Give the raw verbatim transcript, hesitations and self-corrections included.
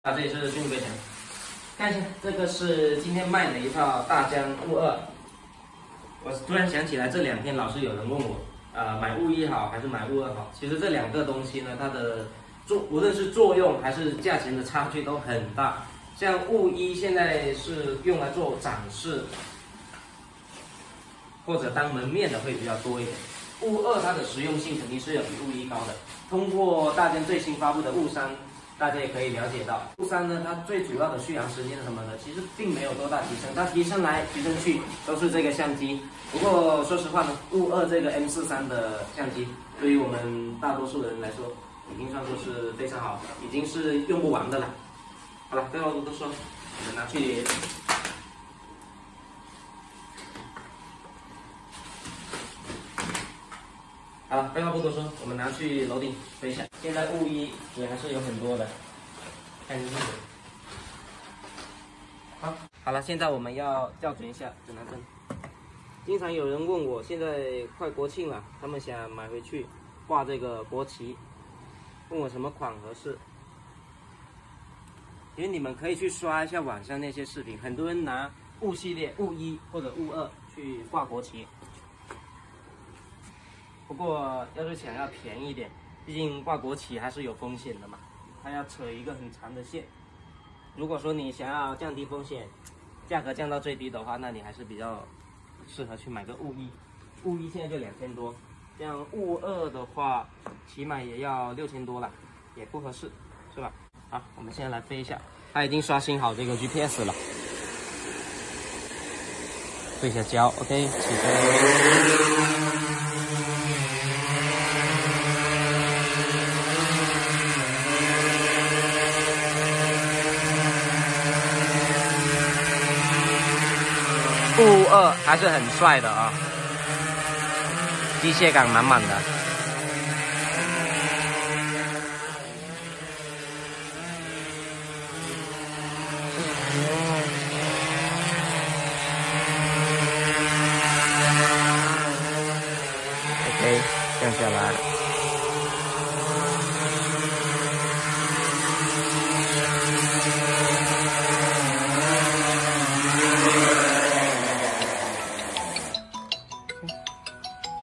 啊，这里是金武飞强，看一下，这个是今天卖的一套大疆雾二。我突然想起来，这两天老是有人问我，呃，买雾一好还是买雾二好？其实这两个东西呢，它的作无论是作用还是价钱的差距都很大。像雾一现在是用来做展示或者当门面的会比较多一点。雾二它的实用性肯定是要比雾一高的。通过大疆最新发布的雾三，大家也可以了解到，雾三呢，它最主要的续航时间什么的，其实并没有多大提升，它提升来提升去都是这个相机。不过说实话呢，雾二这个 M 四三的相机，对于我们大多数人来说，已经算作是非常好，已经是用不完的了。好了，废话不多说，我们拿去。好了，废话不多说，我们拿去楼顶飞一下。现在雾一也还是有很多的，看清楚。好，好了，现在我们要校准一下指南针。经常有人问我，现在快国庆了，他们想买回去挂这个国旗，问我什么款合适。因为你们可以去刷一下网上那些视频，很多人拿雾系列、雾一或者雾二去挂国旗。不过，要是想要便宜一点，毕竟挂国旗还是有风险的嘛，它要扯一个很长的线。如果说你想要降低风险，价格降到最低的话，那你还是比较适合去买个雾一。雾一现在就两千多，像雾二的话，起码也要六千多了，也不合适，是吧？好，我们现在来飞一下，它已经刷新好这个 G P S 了，对一下焦 ，OK， 起飞。雾二还是很帅的啊，机械感满满的。OK， 降下来。